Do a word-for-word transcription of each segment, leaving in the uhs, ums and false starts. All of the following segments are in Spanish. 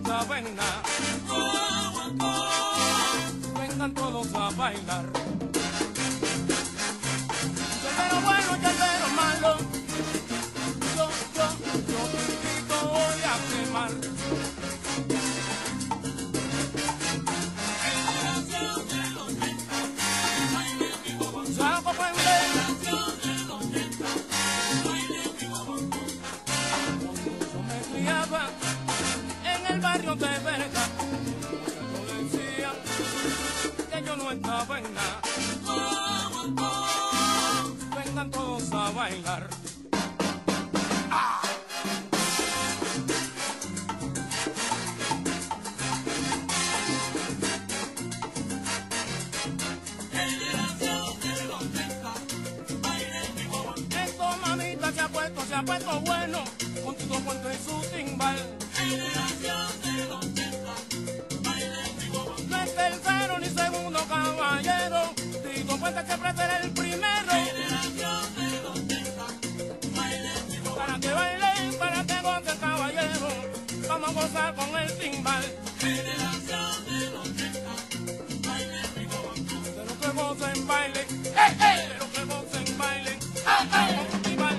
saben nada. Vengan todos a bailar. Yerbero bueno, yerbero malo. Yo, yo, yo te invito hoy a quemar. Generación del ochenta, baile mi guaguancó. Saco puente. Generación del ochenta, baile mi guaguancó. Yo me criaba en el barrio de Verga. Muchachos decían que yo no estaba en nada. Vengan todos a bailar. ¡Ah! Generación del ochenta, baile mi guaguancó. Esto mamita se ha puesto, se ha puesto bueno, con todo cuento y su timbal. Generación del ochenta, baile mi guaguancó. No es tercero ni segundo caballero, Tito Puente siempre será el primero. Generación del ochenta, baile mi guaguancó. Para que bailen, para que goce el caballero, vamos a gozar con el timbal. Generación del ochenta, baile mi guaguancó. De los que gocen baile, ¡eh, eh! De los que gocen baile, ¡ah, ah! Con el timbal.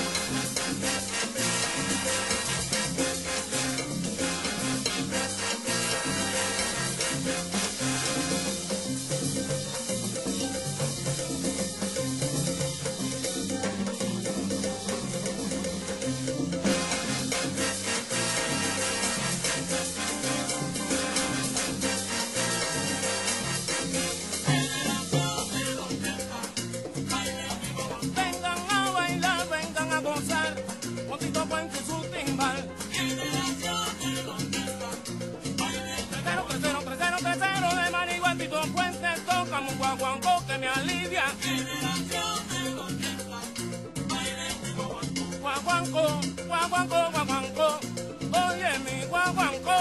Vengan a bailar, vengan a gozar, con Tito Puente y su timbal. Tercero, tercero, tercero, tercero de Marigua, Tito Puente toca un guaguancó que me alivia. Guaguancó, guaguancó, guaguancó, oye mi guaguancó.